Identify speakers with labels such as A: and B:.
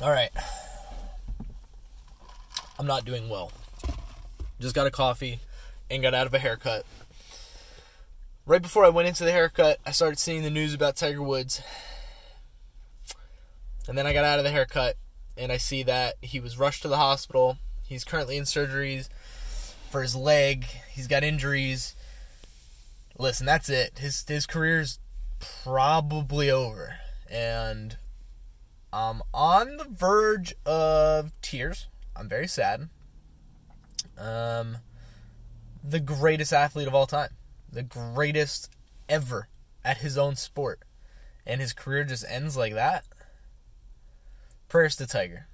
A: Alright. I'm not doing well. Just got a coffee and got out of a haircut. Right before I went into the haircut, I started seeing the news about Tiger Woods. And then I got out of the haircut and I see that he was rushed to the hospital. He's currently in surgeries for his leg. He's got injuries. Listen, that's it. His career's probably over. And I'm on the verge of tears. I'm very sad. The greatest athlete of all time. The greatest ever at his own sport. And his career just ends like that. Prayers to Tiger.